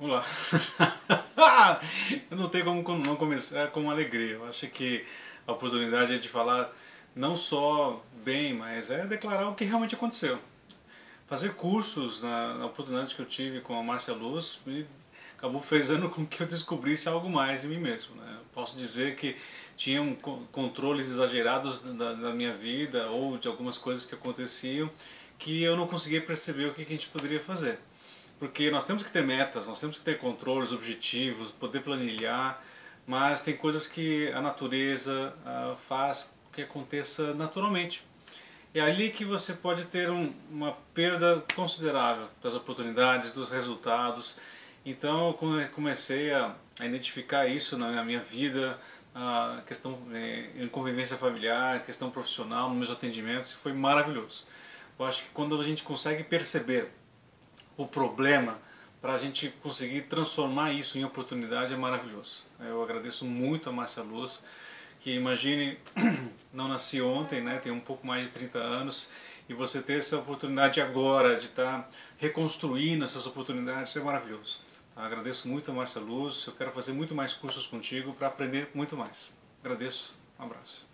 Olá. Eu não tenho como não começar com alegria. Eu acho que a oportunidade é de falar não só bem, mas é declarar o que realmente aconteceu. Fazer cursos na oportunidade que eu tive com a Márcia Luz acabou fazendo com que eu descobrisse algo mais em mim mesmo, né? Eu posso dizer que tinham controles exagerados da minha vida ou de algumas coisas que aconteciam que eu não conseguia perceber o que a gente poderia fazer. Porque nós temos que ter metas, nós temos que ter controles, objetivos, poder planilhar, mas tem coisas que a natureza faz que aconteça naturalmente. É ali que você pode ter uma perda considerável das oportunidades, dos resultados. Então eu comecei a identificar isso na minha vida, a questão em convivência familiar, questão profissional, nos meus atendimentos, e foi maravilhoso. Eu acho que quando a gente consegue perceber o problema, para a gente conseguir transformar isso em oportunidade, é maravilhoso. Eu agradeço muito a Márcia Luz, que imagine, não nasci ontem, né, tenho um pouco mais de 30 anos, e você ter essa oportunidade agora de estar reconstruindo essas oportunidades é maravilhoso. Eu agradeço muito a Márcia Luz, eu quero fazer muito mais cursos contigo para aprender muito mais. Agradeço, um abraço.